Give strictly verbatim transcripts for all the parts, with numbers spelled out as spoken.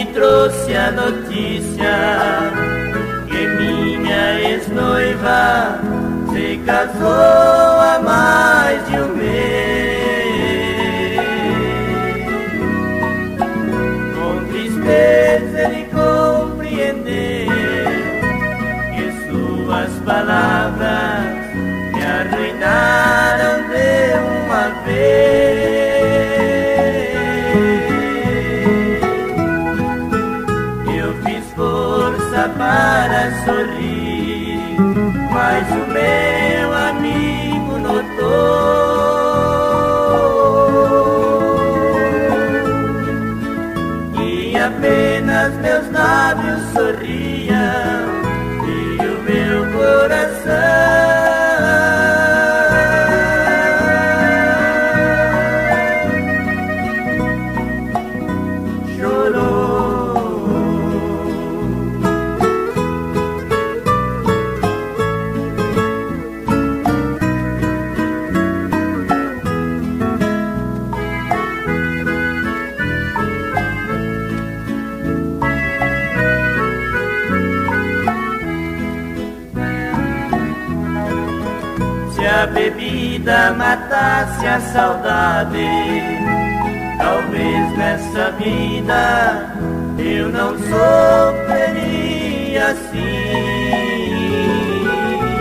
trouxe a notícia que minha ex-noiva se casou há mais de um mês. Com tristeza de compreender que suas palavras me arruinaram de uma vez. Para sorrir, mas o meu amigo notou que apenas meus lábios sorriam e o meu coração se a bebida matasse a saudade, talvez nessa vida eu não sofreria assim.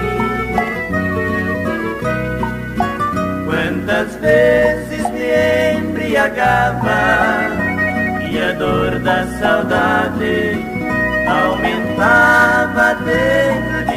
Quantas vezes me embriagava e a dor da saudade aumentava dentro de